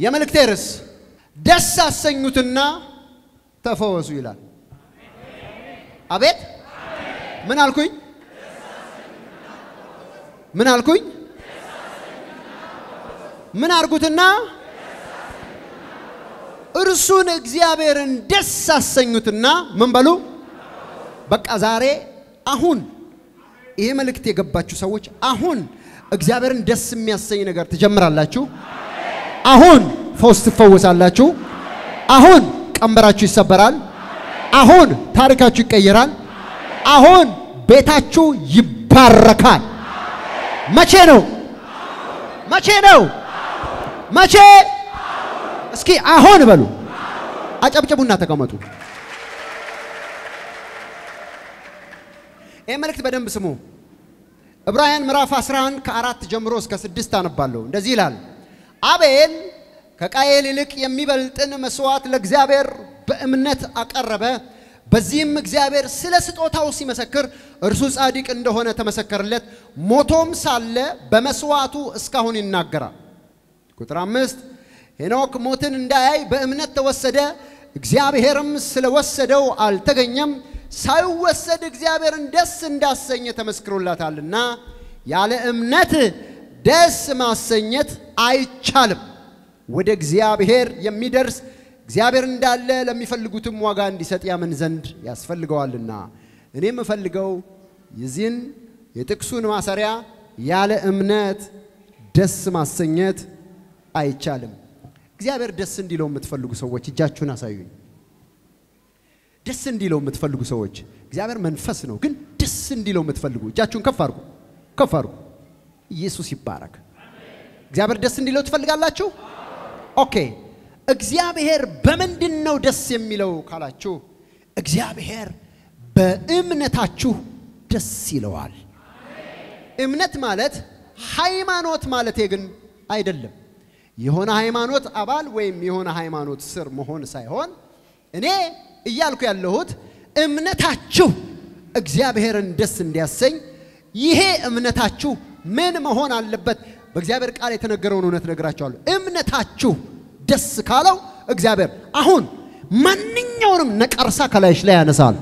የመልእክቴ ርዕስ ደስ አሰኙትና ተፈወሱ ይላል። አቤት ምን አልኩኝ? ምን አልኩኝ? ምን አርጉትና እርሱን እግዚአብሔርን ደስ አሰኙትና ምን በሉ? በቃ ዛሬ አሁን ይሄ መልእክት የገባችሁ ሰዎች አሁን እግዚአብሔርን ደስ የሚያሰኝ ነገር ትጀምራላችሁ። አሁን ፈውስ ትፈወሳላችሁ። አሁን ቀንበራችሁ ይሰበራል። አሁን ታሪካችሁ ይቀየራል። አሁን ቤታችሁ ይባረካል። መቼ ነው? መቼ ነው? መቼ? እስኪ አሁን በሉ። አጨብጭቡና ተቀመጡ። ይሄ መልእክት በደንብ ስሙ። ዕብራውያን ምዕራፍ 11 ከ4 ጀምሮ እስከ 6 አነባለሁ። እንደዚህ ይላል። አቤል ከቃየል ይልቅ የሚበልጥን መስዋዕት ለእግዚአብሔር በእምነት አቀረበ። በዚህም እግዚአብሔር ስለ ስጦታው ሲመሰክር እርሱ ጻድቅ እንደሆነ ተመሰከረለት። ሞቶም ሳለ በመስዋዕቱ እስካሁን ይናገራል። ቁጥር 5 ሄኖክ ሞትን እንዳያይ በእምነት ተወሰደ፣ እግዚአብሔርም ስለወሰደው አልተገኘም። ሳይወሰድ እግዚአብሔርን ደስ እንዳሰኘ ተመስክሮላታልና ያለ እምነት ደስ ማሰኘት አይቻልም። ወደ እግዚአብሔር የሚደርስ እግዚአብሔር እንዳለ ለሚፈልጉትም ዋጋ እንዲሰጥ ያምን ዘንድ ያስፈልገዋልና። እኔም እፈልገው የዚህን የጥቅሱን ማሰሪያ ያለ እምነት ደስ ማሰኘት አይቻልም። እግዚአብሔር ደስ እንዲለው የምትፈልጉ ሰዎች እጃችሁን አሳዩኝ። ደስ እንዲለው የምትፈልጉ ሰዎች እግዚአብሔር መንፈስ ነው፣ ግን ደስ እንዲለው የምትፈልጉ እጃችሁን ከፍ አድርጉ፣ ከፍ አድርጉ። ኢየሱስ ይባረክ። እግዚአብሔር ደስ እንዲለው ትፈልጋላችሁ? ኦኬ። እግዚአብሔር በምንድነው ደስ የሚለው ካላችሁ እግዚአብሔር በእምነታችሁ ደስ ይለዋል። እምነት ማለት ሃይማኖት ማለት ግን አይደለም። የሆነ ሃይማኖት አባል ወይም የሆነ ሃይማኖት ስር መሆን ሳይሆን እኔ እያልኩ ያለሁት እምነታችሁ እግዚአብሔርን ደስ እንዲያሰኝ ይሄ እምነታችሁ ምን መሆን አለበት? በእግዚአብሔር ቃል የተነገረውን እውነት ነግራችኋለሁ። እምነታችሁ ደስ ካለው እግዚአብሔር አሁን ማንኛውንም ነቀርሳ ከላይሽ ላይ ያነሳል።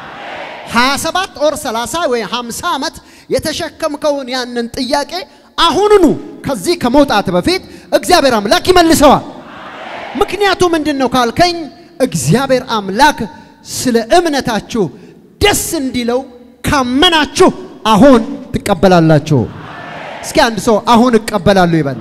27 ኦር 30 ወይ 50 ዓመት የተሸከምከውን ያንን ጥያቄ አሁንኑ ከዚህ ከመውጣት በፊት እግዚአብሔር አምላክ ይመልሰዋል። ምክንያቱም ምንድነው ካልከኝ እግዚአብሔር አምላክ ስለ እምነታችሁ ደስ እንዲለው ካመናችሁ አሁን ትቀበላላችሁ። እስኪ አንድ ሰው አሁን እቀበላለሁ ይበል።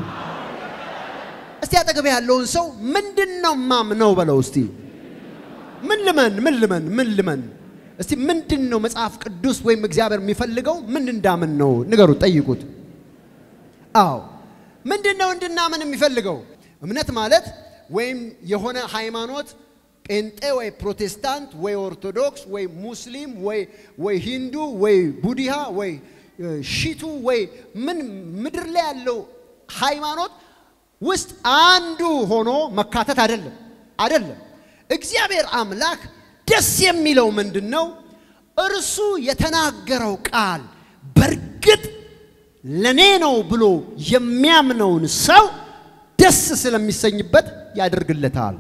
እስቲ አጠገብ ያለውን ሰው ምንድነው ማምነው በለው። እስቲ ምን ልመን እስቲ ምንድነው መጽሐፍ ቅዱስ ወይም እግዚአብሔር የሚፈልገው ምን እንዳምን ነው ንገሩት፣ ጠይቁት። አዎ ምንድነው እንድናምን የሚፈልገው? እምነት ማለት ወይም የሆነ ሃይማኖት ጴንጤ ወይ ፕሮቴስታንት ወይ ኦርቶዶክስ ወይ ሙስሊም ወይ ሂንዱ ወይ ቡዲሃ ወይ ሺቱ ወይ ምን ምድር ላይ ያለው ሃይማኖት ውስጥ አንዱ ሆኖ መካተት አይደለም። እግዚአብሔር አምላክ ደስ የሚለው ምንድነው? እርሱ የተናገረው ቃል በርግጥ ለኔ ነው ብሎ የሚያምነውን ሰው ደስ ስለሚሰኝበት ያደርግለታል።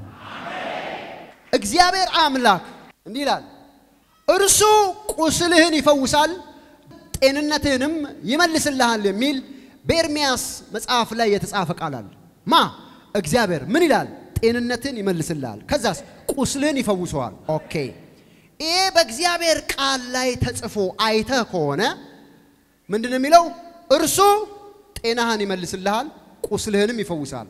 እግዚአብሔር አምላክ እንዲህ ይላል፣ እርሱ ቁስልህን ይፈውሳል ጤንነትህንም ይመልስልሃል የሚል በኤርምያስ መጽሐፍ ላይ የተጻፈ ቃል አለ። እግዚአብሔር ምን ይላል? ጤንነትን ይመልስልሃል፣ ከዛስ ቁስልህን ይፈውሰዋል። ኦኬ። ይሄ በእግዚአብሔር ቃል ላይ ተጽፎ አይተህ ከሆነ ምንድነው የሚለው? እርሱ ጤናህን ይመልስልሃል ቁስልህንም ይፈውሳል።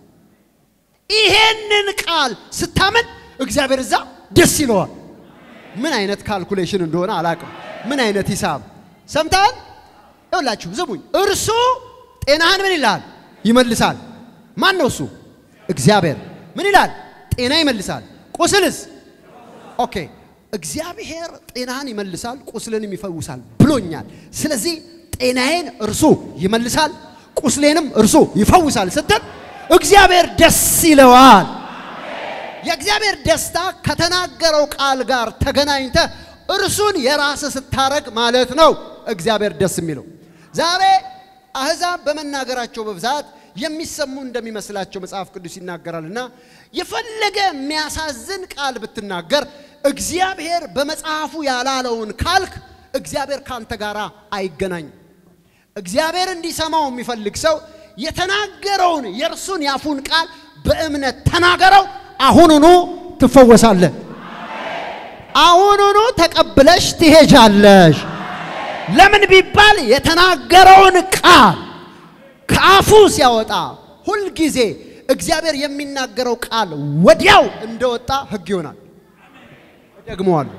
ይሄንን ቃል ስታመን እግዚአብሔር እዛ ደስ ይለዋል። ምን አይነት ካልኩሌሽን እንደሆነ አላቅም፣ ምን አይነት ሂሳብ ሰምታል? ይኸውላችሁ ዝሙኝ። እርሱ ጤናህን ምን ይላል? ይመልሳል። ማን ነው እሱ? እግዚአብሔር። ምን ይላል? ጤና ይመልሳል። ቁስልስ? ኦኬ። እግዚአብሔር ጤናህን ይመልሳል ቁስልንም ይፈውሳል ብሎኛል። ስለዚህ ጤናዬን እርሱ ይመልሳል ቁስሌንም እርሱ ይፈውሳል ስትል እግዚአብሔር ደስ ይለዋል። የእግዚአብሔር ደስታ ከተናገረው ቃል ጋር ተገናኝተ እርሱን የራስ ስታረግ ማለት ነው እግዚአብሔር ደስ የሚለው። ዛሬ አህዛብ በመናገራቸው በብዛት የሚሰሙ እንደሚመስላቸው መጽሐፍ ቅዱስ ይናገራልና የፈለገ የሚያሳዝን ቃል ብትናገር እግዚአብሔር በመጽሐፉ ያላለውን ካልክ እግዚአብሔር ካንተ ጋራ አይገናኝ እግዚአብሔር እንዲሰማው የሚፈልግ ሰው የተናገረውን የርሱን ያፉን ቃል በእምነት ተናገረው አሁኑኑ ትፈወሳለህ አሁኑኑ ተቀበለሽ ትሄጃለሽ ለምን ቢባል የተናገረውን ቃል ካፉ ሲያወጣ ሁሉ ጊዜ እግዚአብሔር የሚናገረው ቃል ወዲያው እንደወጣ ህግ ይሆናል ደግሞዋለሁ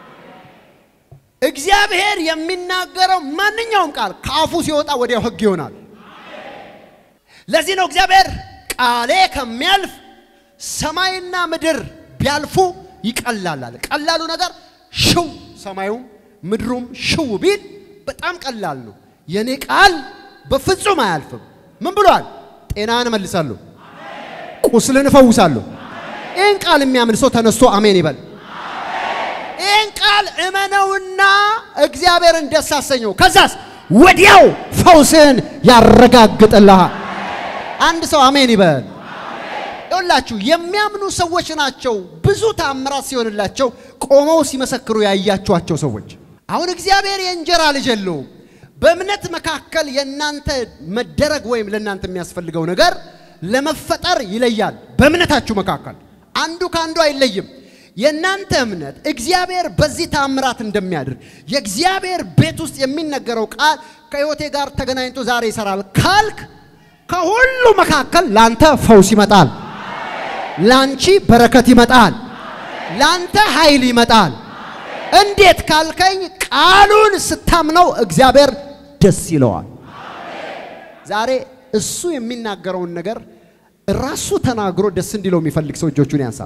እግዚአብሔር የሚናገረው ማንኛውም ቃል ካፉ ሲወጣ ወዲያው ህግ ይሆናል ለዚህ ነው እግዚአብሔር ቃሌ ከሚያልፍ ሰማይና ምድር ቢያልፉ ይቀላላል ቀላሉ ነገር ሽው ሰማዩም ምድሩም ሽው ቢል በጣም ቀላል ነው የኔ ቃል በፍጹም አያልፍም ምን ብሏል ጤናን መልሳለሁ ቁስልን ፈውሳለሁ ይህን ቃል የሚያምን ሰው ተነስቶ አሜን ይበል ይህን ቃል እመነውና እግዚአብሔርን ደስ አሰኘው ከዛስ ወዲያው ፈውስን ያረጋግጥልሃል አንድ ሰው አሜን ይበል ይኸውላችሁ የሚያምኑ ሰዎች ናቸው ብዙ ተአምራት ሲሆንላቸው ቆመው ሲመሰክሩ ያያችኋቸው ሰዎች አሁን እግዚአብሔር የእንጀራ ልጅ የለውም በእምነት መካከል የናንተ መደረግ ወይም ለናንተ የሚያስፈልገው ነገር ለመፈጠር ይለያል በእምነታችሁ መካከል አንዱ ካንዱ አይለይም የናንተ እምነት እግዚአብሔር በዚህ ተአምራት እንደሚያድር የእግዚአብሔር ቤት ውስጥ የሚነገረው ቃል ከሕይወቴ ጋር ተገናኝቶ ዛሬ ይሰራል ካልክ ከሁሉ መካከል ላንተ ፈውስ ይመጣል ላንቺ በረከት ይመጣል ላንተ ኃይል ይመጣል እንዴት ካልከኝ ቃሉን ስታምነው እግዚአብሔር ደስ ይለዋል ዛሬ እሱ የሚናገረውን ነገር ራሱ ተናግሮ ደስ እንዲለው የሚፈልግ ሰው እጆቹን ያንሳ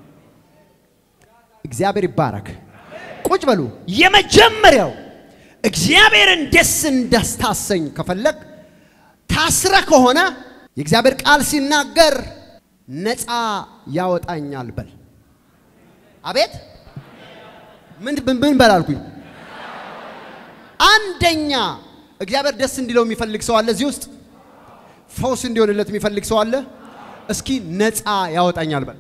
እግዚአብሔር ይባረክ ቁጭ በሉ የመጀመሪያው እግዚአብሔርን ደስ እንዳስታሰኝ ከፈለክ ታስረ ከሆነ የእግዚአብሔር ቃል ሲናገር ነፃ ያወጣኛል በል አቤት ምን በላልኩኝ አንደኛ እግዚአብሔር ደስ እንዲለው የሚፈልግ ሰው አለ እዚህ ውስጥ ፈውስ እንዲሆንለት የሚፈልግ ሰው አለ እስኪ ነፃ ያወጣኛል በል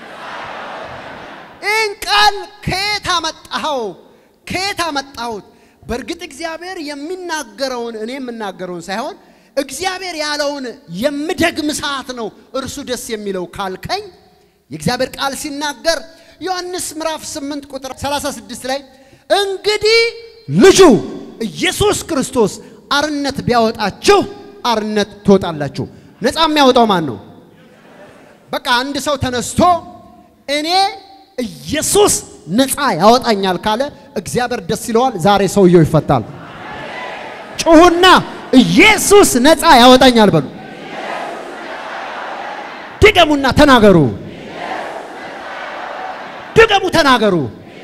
እንቃል ከየት አመጣሁት በርግጥ እግዚአብሔር የሚናገረውን እኔ የምናገረውን ሳይሆን እግዚአብሔር ያለውን የምደግም ሰዓት ነው እርሱ ደስ የሚለው ካልከኝ የእግዚአብሔር ቃል ሲናገር ዮሐንስ ምዕራፍ 8 ቁጥር 36 ላይ እንግዲህ ልጁ ኢየሱስ ክርስቶስ አርነት ቢያወጣችሁ አርነት ትወጣላችሁ ነፃ የሚያወጣው ማን ነው በቃ አንድ ሰው ተነስቶ እኔ ኢየሱስ ነፃ ያወጣኛል ካለ እግዚአብሔር ደስ ይለዋል ዛሬ ሰውየው ይፈታል ጩሁና ኢየሱስ ነፃ ያወጣኛል በሉ ድገሙና ተናገሩ ድገሙ ተናገሩ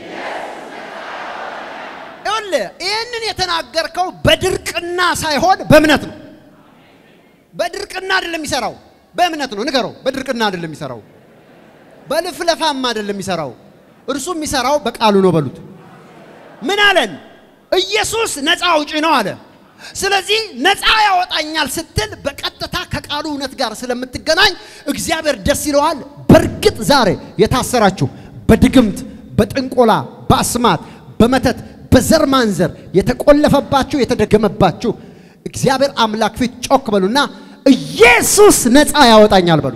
ይሄንን የተናገርከው በድርቅና ሳይሆን በእምነት ነው በድርቅና አይደለም ይሰራው በእምነት ነው ንገረው በድርቅና አይደለም ይሰራው በልፍለፋም አይደለም ይሰራው እርሱ የሚሰራው በቃሉ ነው በሉት ምን አለን ኢየሱስ ነፃ አውጪ ነው አለ ስለዚህ ነፃ ያወጣኛል ስትል በቀጥታ ከቃሉ እውነት ጋር ስለምትገናኝ እግዚአብሔር ደስ ይለዋል በርግጥ ዛሬ የታሰራችሁ በድግምት በጥንቆላ በአስማት በመተት በዘር ማንዘር የተቆለፈባችሁ የተደገመባችሁ እግዚአብሔር አምላክ ፊት ጮክ በሉና ኢየሱስ ነፃ ያወጣኛል በሉ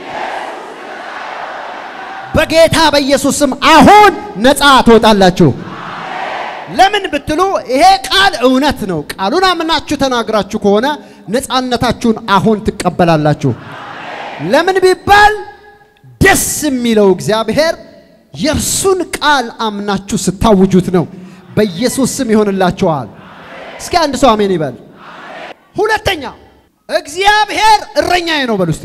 በጌታ በኢየሱስም አሁን ነፃ ትወጣላችሁ ለምን ብትሉ ይሄ ቃል እውነት ነው ቃሉን አምናችሁ ተናግራችሁ ከሆነ ነፃነታችሁን አሁን ትቀበላላችሁ ለምን ቢባል ደስ የሚለው እግዚአብሔር የርሱን ቃል አምናችሁ ስታውጁት ነው በኢየሱስ ስም ይሆንላችኋል እስኪ አንድ ሰው አሜን ይበል ሁለተኛ እግዚአብሔር እረኛዬ ነው በሉ እስቲ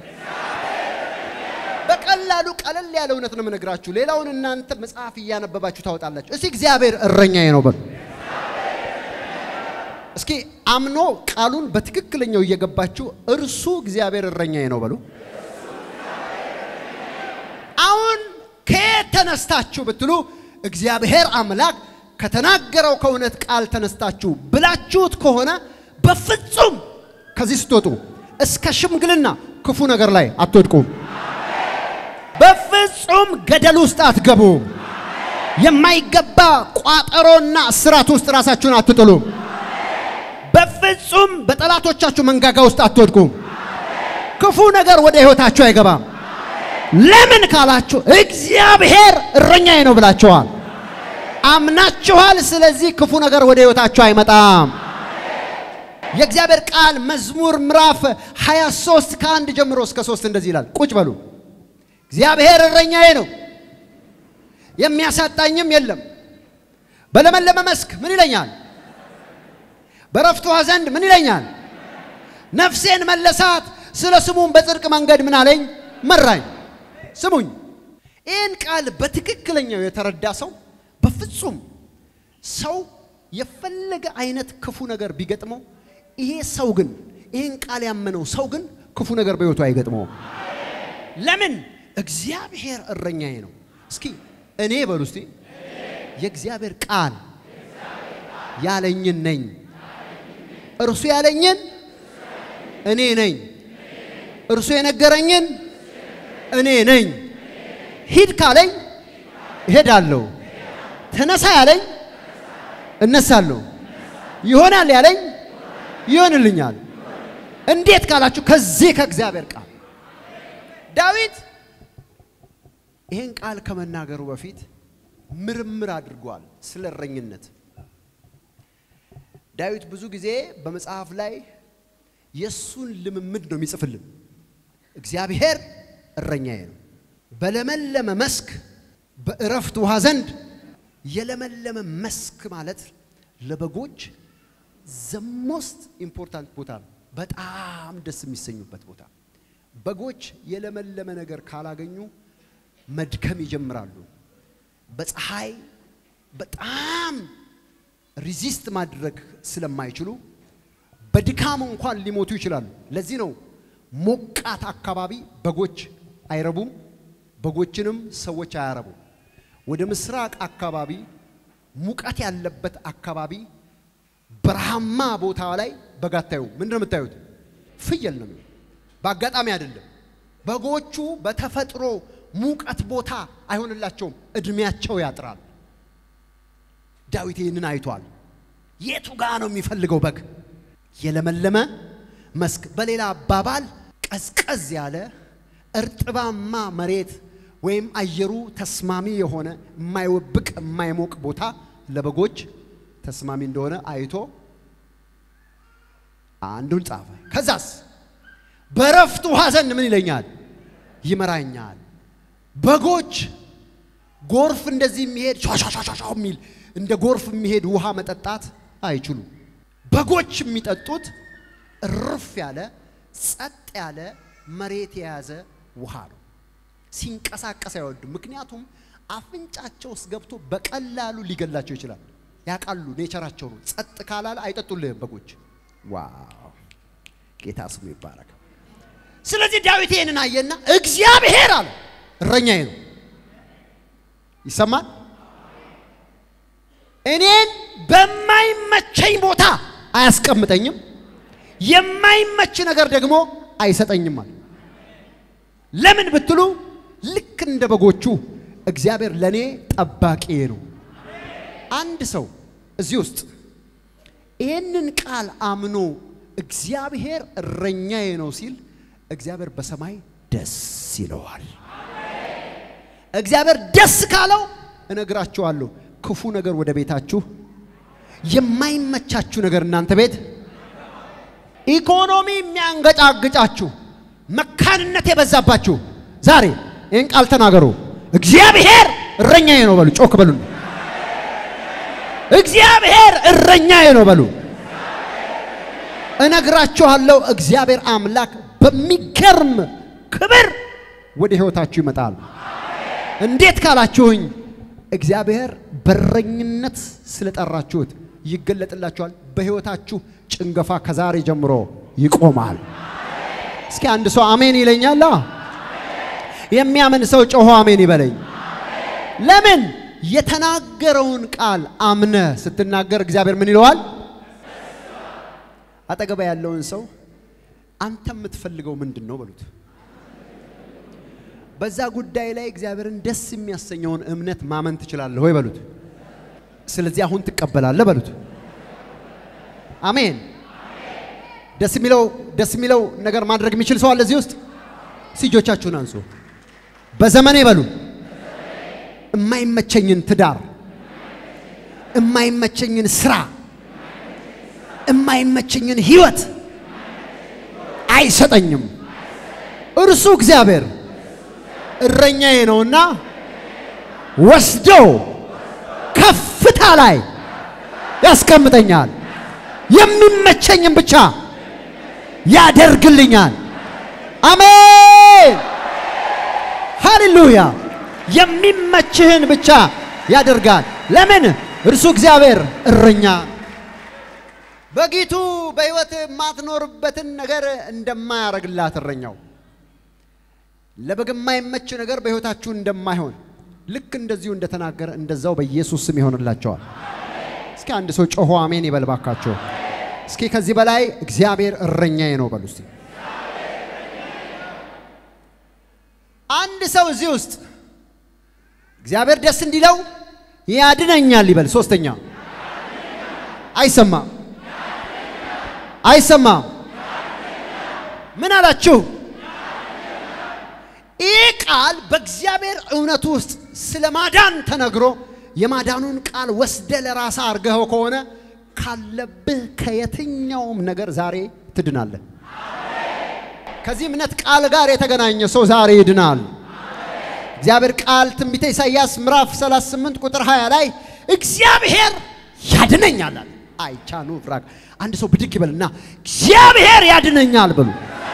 በቀላሉ ቀለል ያለ እውነት ነው የምነግራችሁ ሌላውን እናንተ መጽሐፍ እያነበባችሁ ታወጣላችሁ እስቲ እግዚአብሔር እረኛዬ ነው በሉ እስኪ አምኖ ቃሉን በትክክለኛው እየገባችሁ እርሱ እግዚአብሔር እረኛዬ ነው በሉ አሁን ከተነስታችሁ ብትሉ እግዚአብሔር አምላክ ከተናገረው ከእውነት ቃል ተነስታችሁ ብላችሁት ከሆነ በፍጹም ከዚህ ስትወጡ እስከ ሽምግልና ክፉ ነገር ላይ አትወድቁም በፍጹም ገደል ውስጥ አትገቡም የማይገባ ቋጠሮና እስራት ውስጥ ራሳችሁን አትጥሉም በፍጹም በጠላቶቻችሁ መንጋጋ ውስጥ አትወድቁም ክፉ ነገር ወደ ህይወታችሁ አይገባም ለምን ካላችሁ እግዚአብሔር እረኛዬ ነው ብላችኋል አምናችኋል ስለዚህ ክፉ ነገር ወደ ህይወታችሁ አይመጣም የእግዚአብሔር ቃል መዝሙር ምዕራፍ 23 ከ1 ጀምሮ እስከ 3 እንደዚህ ይላል ቁጭ በሉ እግዚአብሔር እረኛዬ ነው የሚያሳጣኝም የለም በለመለመ መስክ ምን ይለኛል በረፍቱ ዘንድ ምን ይለኛል ነፍሴን መለሳት ስለ ስሙም በጽድቅ መንገድ ምን አለኝ መራኝ ስሙኝ ይህን ቃል በትክክለኛው የተረዳ ሰው በፍጹም ሰው የፈለገ አይነት ክፉ ነገር ቢገጥመው ይሄ ሰው ግን ይህን ቃል ያመነው ሰው ግን ክፉ ነገር በህይወቱ አይገጥመው ለምን እግዚአብሔር እረኛዬ ነው እስኪ እኔ በሉ እስቲ የእግዚአብሔር ቃል ያለኝን ነኝ እርሱ ያለኝን እኔ ነኝ እርሱ የነገረኝን እኔ ነኝ ሂድ ካለኝ እሄዳለሁ ተነሳ ያለኝ እነሳለሁ ይሆናል ያለኝ ይሆንልኛል እንዴት ካላችሁ ከዚህ ከእግዚአብሔር ቃል ዳዊት ይሄን ቃል ከመናገሩ በፊት ምርምር አድርጓል ስለ እረኝነት ዳዊት ብዙ ጊዜ በመጽሐፍ ላይ የሱን ልምምድ ነው የሚጽፍልን እግዚአብሔር እረኛዬ ነው በለመለመ መስክ በእረፍት ውሃ ዘንድ የለመለመ መስክ ማለት ለበጎች the most important ቦታ በጣም ደስ የሚሰኙበት ቦታ በጎች የለመለመ ነገር ካላገኙ መድከም ይጀምራሉ በፀሐይ በጣም ሪዚስት ማድረግ ስለማይችሉ በድካም እንኳን ሊሞቱ ይችላሉ ለዚህ ነው ሞቃት አካባቢ በጎች አይረቡም በጎችንም ሰዎች አያረቡ ወደ ምስራቅ አካባቢ ሙቀት ያለበት አካባቢ በረሃማ ቦታ ላይ በጋታዩ ምንድነው የምታዩት ፍየል ነው በአጋጣሚ አይደለም በጎቹ በተፈጥሮ ሙቀት ቦታ አይሆንላቸውም እድሜያቸው ያጥራል ዳዊት ይህንን አይቷል የቱ ጋር ነው የሚፈልገው በግ የለመለመ መስክ በሌላ አባባል ቀዝቀዝ ያለ እርጥባማ መሬት ወይም አየሩ ተስማሚ የሆነ የማይወብቅ የማይሞቅ ቦታ ለበጎች ተስማሚ እንደሆነ አይቶ አንዱን ጻፈ ከዛስ በረፍቱ ውሃ ዘንድ ምን ይለኛል ይመራኛል በጎች ጎርፍ እንደዚህ የሚሄድ ሻሻሻሻው ሚል እንደ ጎርፍ የሚሄድ ውሃ መጠጣት አይችሉ በጎች የሚጠጡት ርፍ ያለ ጸጥ ያለ መሬት የያዘ ውሃ ነው ሲንቀሳቀስ አይወዱ ምክንያቱም አፍንጫቸው ውስጥ ገብቶ በቀላሉ ሊገላቸው ይችላል ያቃሉ ኔቸራቸው ነው ጸጥ ካላለ አይጠጡልህም በጎች ዋው ጌታ ስሙ ይባረክ ስለዚህ ዳዊት ይሄንን አየና እግዚአብሔር አለ እረኛዬ ነው ይሰማል እኔን በማይመቸኝ ቦታ አያስቀምጠኝም የማይመች ነገር ደግሞ አይሰጠኝም ማለት ለምን ብትሉ ልክ እንደ በጎቹ እግዚአብሔር ለኔ ጠባቂዬ ነው አንድ ሰው እዚህ ውስጥ ይሄንን ቃል አምኖ እግዚአብሔር እረኛዬ ነው ሲል እግዚአብሔር በሰማይ ደስ ይለዋል እግዚአብሔር ደስ ካለው እነግራችኋለሁ ክፉ ነገር ወደ ቤታችሁ የማይመቻችሁ ነገር እናንተ ቤት ኢኮኖሚ የሚያንገጫግጫችሁ መካንነት የበዛባችሁ ዛሬ ይሄን ቃል ተናገሩ እግዚአብሔር እረኛዬ ነው በሉ ጮክ በሉ እግዚአብሔር እረኛዬ ነው በሉ እነግራችኋለሁ እግዚአብሔር አምላክ በሚገርም ክብር ወደ ህይወታችሁ ይመጣል እንዴት ካላችሁኝ እግዚአብሔር በረኝነት ስለጠራችሁት ይገለጥላችኋል በህይወታችሁ ጭንገፋ ከዛሬ ጀምሮ ይቆማል እስኪ አንድ ሰው አሜን ይለኛል የሚያምን ሰው ጮሆ አሜን ይበለኝ ለምን የተናገረውን ቃል አምነ ስትናገር እግዚአብሔር ምን ይለዋል አጠገባ ያለውን ሰው አንተ የምትፈልገው ምንድነው በሉት በዛ ጉዳይ ላይ እግዚአብሔርን ደስ የሚያሰኘውን እምነት ማመን ትችላለህ ወይ በሉት ስለዚህ አሁን ትቀበላለህ በሉት አሜን ደስ የሚለው ነገር ማድረግ የሚችል ሰው አለ እዚህ ውስጥ ሲጆቻችሁን አንሱ በዘመኔ በሉ የማይመቸኝን ትዳር የማይመቸኝን ስራ የማይመቸኝን ህይወት አይሰጠኝም እርሱ እግዚአብሔር እረኛዬ ነውና ወስዶ ከፍታ ላይ ያስቀምጠኛል የሚመቸኝን ብቻ ያደርግልኛል አሜን ሃሌሉያ የሚመችህን ብቻ ያደርጋል ለምን እርሱ እግዚአብሔር እረኛ በጊቱ በህይወት ማትኖርበትን ነገር እንደማያረግላት እረኛው ለበገማይመች ነገር በህይወታችሁ እንደማይሆን ልክ እንደዚሁ እንደተናገረ እንደዛው በኢየሱስ ስም ይሆንላችኋል እስኪ አንድ ሰው ጮሆ አሜን ይበልባካችሁ እስኪ ከዚህ በላይ እግዚአብሔር እረኛዬ ነው በሉ እስቲ አንድ ሰው እዚህ ውስጥ እግዚአብሔር ደስ እንዲለው ያድነኛል ይበል ሶስተኛ አይሰማ ምን አላችሁ ይህ ቃል በእግዚአብሔር እውነት ውስጥ ስለማዳን ተነግሮ የማዳኑን ቃል ወስደ ለራስ አርገው ከሆነ ካለብህ ከየትኛውም ነገር ዛሬ ትድናለህ ከዚህ እምነት ቃል ጋር የተገናኘ ሰው ዛሬ ይድናል እግዚአብሔር ቃል ትንቢተ ኢሳይያስ ምዕራፍ 38 ቁጥር 20 ላይ እግዚአብሔር ያድነኛል አይቻኑ ፍራግ አንድ ሰው ብድግ ይበልና እግዚአብሔር ያድነኛል በሉ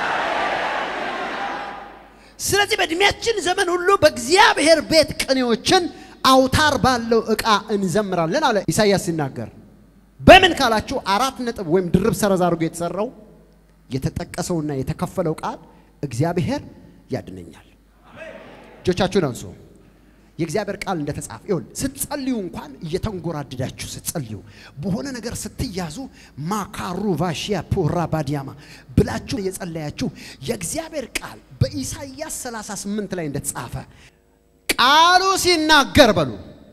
ስለዚህ በእድሜያችን ዘመን ሁሉ በእግዚአብሔር ቤት ቅኔዎችን አውታር ባለው ዕቃ እንዘምራለን አለ ኢሳይያስ ሲናገር በምን ካላችሁ አራት ነጥብ ወይም ድርብ ሰረዝ አድርጎ የተሰራው የተጠቀሰውና የተከፈለው ቃል እግዚአብሔር ያድነኛል እጆቻችሁን አንሱ የእግዚአብሔር ቃል እንደተጻፈ ይሁን ስትጸልዩ እንኳን እየተንጎራደዳችሁ ስትጸልዩ በሆነ ነገር ስትያዙ ማካሩ ቫሺያ ፖራ ባዲያማ ብላችሁ እየጸለያችሁ የእግዚአብሔር ቃል በኢሳይያስ 38 ላይ እንደተጻፈ ቃሉ ሲናገር በሉ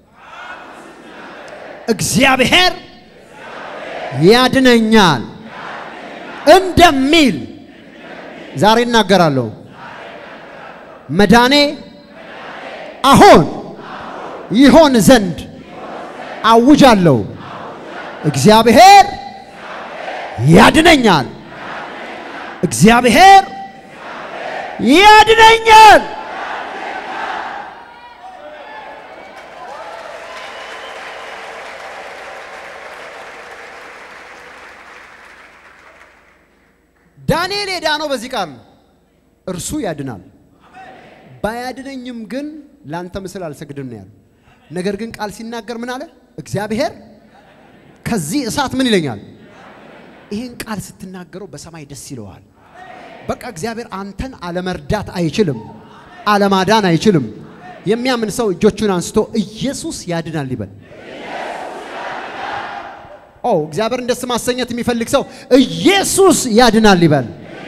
እግዚአብሔር ያድነኛል እንደሚል ዛሬ እናገራለሁ መዳኔ አሁን ይሆን ዘንድ አውጃለሁ እግዚአብሔር ያድነኛል እግዚአብሔር ያድነኛል ዳንኤል የዳነው በዚህ ቃል እርሱ ያድናል ባያድነኝም ግን ላንተ ምስል አልሰግድም ነው ያለው ነገር ግን ቃል ሲናገር ምን አለ እግዚአብሔር ከዚህ እሳት ምን ይለኛል ይሄን ቃል ስትናገረው በሰማይ ደስ ይለዋል በቃ እግዚአብሔር አንተን አለመርዳት አይችልም አለማዳን አይችልም የሚያምን ሰው እጆቹን አንስቶ ኢየሱስ ያድናል ይበል እግዚአብሔር እንደስ ማሰኘት የሚፈልግ ሰው ኢየሱስ ያድናል ይበል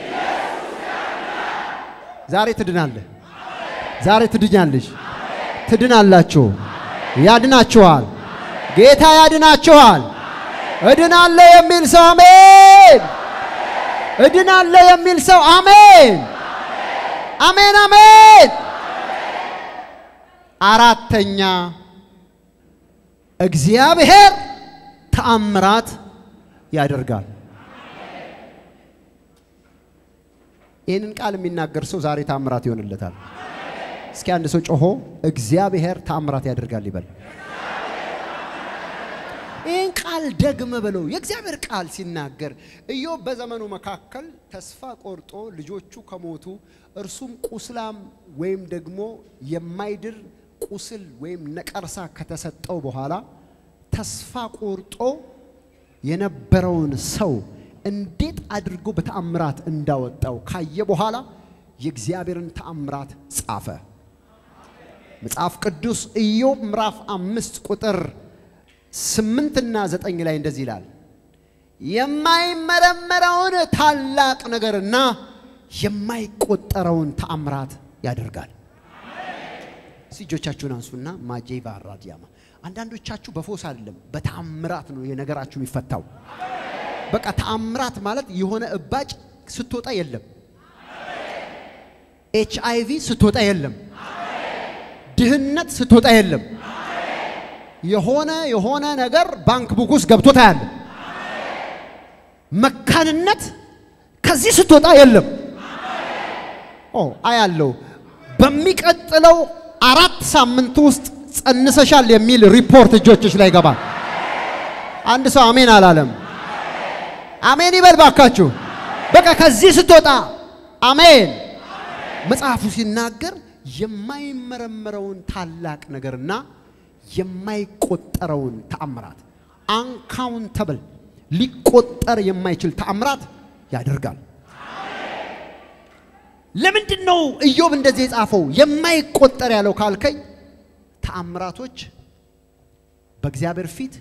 ዛሬ ትድናለህ ዛሬ ትድኛለሽ ትድናላችሁ ያድናችኋል ጌታ ያድናችኋል እድናለሁ የሚል ሰው አሜን እድናለሁ የሚል ሰው አሜን አሜን አሜን አራተኛ እግዚአብሔር ተአምራት ያደርጋል ይሄንን ቃል የሚናገር ሰው ዛሬ ተአምራት ይሆንለታል እስኪ አንድ ሰው ጮሆ እግዚአብሔር ተአምራት ያደርጋል ይበል ይሄን ቃል ደግመ በለው የእግዚአብሔር ቃል ሲናገር ኢዮብ በዘመኑ መካከል ተስፋ ቆርጦ ልጆቹ ከሞቱ እርሱም ቁስላም ወይም ደግሞ የማይድር ቁስል ወይም ነቀርሳ ከተሰጠው በኋላ ተስፋ ቆርጦ የነበረውን ሰው እንዴት አድርጎ በተአምራት እንዳወጣው ካየ በኋላ የእግዚአብሔርን ተአምራት ጻፈ መጽሐፍ ቅዱስ ኢዮብ ምዕራፍ 5 ቁጥር 8 እና 9 ላይ እንደዚህ ይላል የማይመረመረውን ታላቅ ነገርና የማይቆጠረውን ተአምራት ያደርጋል ሲጆቻችሁን አንሱና ማጄቫ ራዲያማ አንዳንዶቻችሁ በፎስ አይደለም በተአምራት ነው የነገራችሁ የሚፈታው በቃ ተአምራት ማለት የሆነ እባጭ ስትወጣ የለም HIV ስትወጣ የለም ድህነት ስትወጣ የለም የሆነ ነገር ባንክ ቡክ ውስጥ ገብቶ ታያለ መካንነት ከዚህ ስትወጣ የለም አያለው በሚቀጥለው 4 ሳምንት ውስጥ ጸንሰሻል የሚል ሪፖርት እጆችሽ ላይ ገባ አንድ ሰው አሜን አላለም አሜን ይበል ባካችሁ በቃ ከዚህ ስትወጣ አሜን መጽሐፉ ሲናገር የማይመረመረውን ታላቅ ነገርና የማይቆጠረውን ተአምራት አንካውንተብል ሊቆጠር የማይችል ተአምራት ያደርጋል ለምንድነው ኢዮብ እንደዚህ የጻፈው የማይቆጠር ያለው ካልከኝ ተአምራቶች በእግዚአብሔር ፊት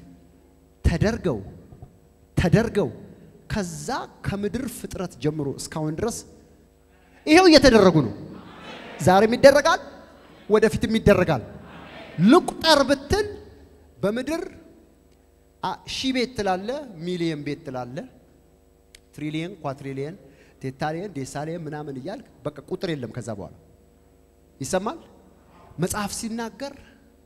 ተደርገው ከዛ ከምድር ፍጥረት ጀምሮ እስካሁን ድረስ ይሄው እየተደረጉ ነው ዛሬም ይደረጋል ወደፊትም ይደረጋል ልቁጠር ብትል በምድር ሺህ ቤት ትላለ ሚሊየን ቤት ትላለ ትሪሊየን ኳትሪሊየን ቴታሊየን ዴሳሊየን ምናምን ይያልክ በቃ ቁጥር የለም ከዛ በኋላ ይሰማል መጽሐፍ ሲናገር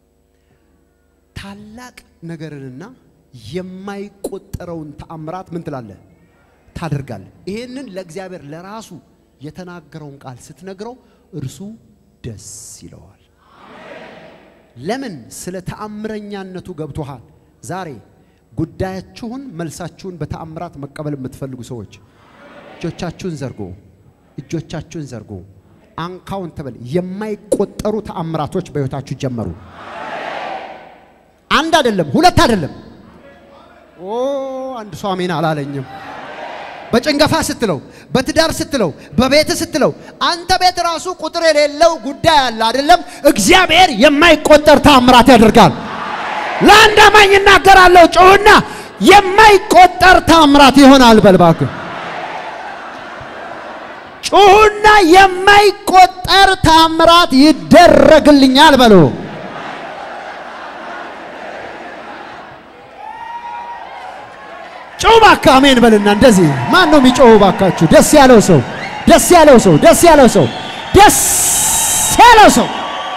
ታላቅ ነገርንና የማይቆጠረውን ተአምራት ምን ትላለ ታደርጋለ ይሄንን ለእግዚአብሔር ለራሱ የተናገረውን ቃል ስትነግረው እርሱ ደስ ይለዋል ለምን ስለ ተአምረኛነቱ ገብቶሃል ዛሬ ጉዳያችሁን መልሳችሁን በተአምራት መቀበል የምትፈልጉ ሰዎች እጆቻችሁን ዘርጉ አንካውንተብል የማይቆጠሩ ተአምራቶች በህይወታችሁ ጀመሩ አንድ አይደለም ሁለት አይደለም አንድ ሰው አሜን አላለኝም በጭንገፋ ስትለው በትዳር ስትለው በቤት ስትለው አንተ ቤት ራሱ ቁጥር የሌለው ጉዳይ አለ አይደለም እግዚአብሔር የማይቆጠር ተአምራት ያደርጋል ለአንድ አማኝ እናገራለሁ ጮህና የማይቆጠር ተአምራት ይሆናል በልባክ ጮህና የማይቆጠር ተአምራት ይደረግልኛል በሉ ጮባካ አሜን በልና እንደዚህ ማን ነው የሚጮው ባካችሁ ደስ ያለው ሰው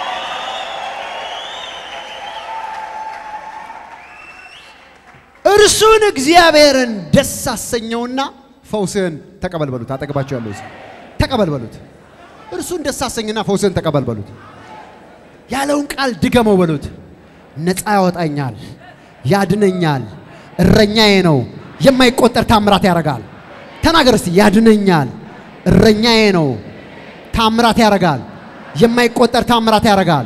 እርሱን እግዚአብሔርን ደስ አሰኘውና ፈውስን ተቀበል በሉት አጠገባችሁ ያለው ተቀበል በሉት እርሱን ደስ አሰኘና ፈውስን ተቀበል በሉት ያለውን ቃል ድገመው በሉት ነፃ ያወጣኛል ያድነኛል እረኛዬ ነው የማይቆጠር ተአምራት ያደርጋል ተናገር እስቲ ያድነኛል እረኛዬ ነው ተአምራት ያደርጋል የማይቆጠር ተአምራት ያደርጋል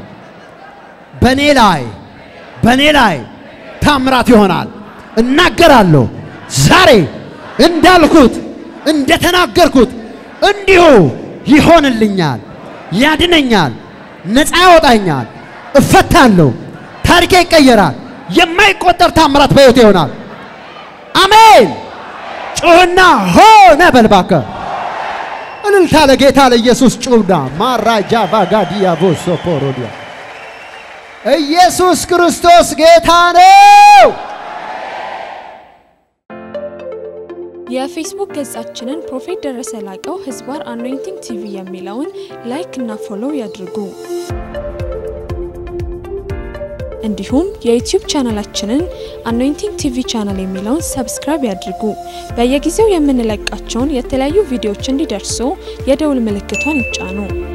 በኔ ላይ ተአምራት ይሆናል እናገራለሁ ዛሬ እንዳልኩት እንደተናገርኩት እንዲሁ ይሆንልኛል ያድነኛል ነፃ ያወጣኛል እፈታለሁ ታሪኬ ይቀየራል የማይቆጠር ተአምራት በህይወቴ ይሆናል አሜን ጮህና ሆነ በልባከ እልልታ ለጌታ ለኢየሱስ ጮህና ማራጃ ባጋዲያ ቦሶፖሮዲያ ኢየሱስ ክርስቶስ ጌታ ነው የፌስቡክ ገጻችንን ፕሮፌት ደረሰ ላቀው ህዝባር አኖይንቲንግ ቲቪ የሚለውን ላይክ እና ፎሎው ያድርጉ እንዲሁም የዩቲዩብ ቻናላችንን አኖይንቲንግ ቲቪ ቻናል የሚለውን ሰብስክራይብ ያድርጉ በየጊዜው የምንለቃቸውን የተለያዩ ቪዲዮዎች እንዲደርሱ የደውል ምልክቱን ይጫኑ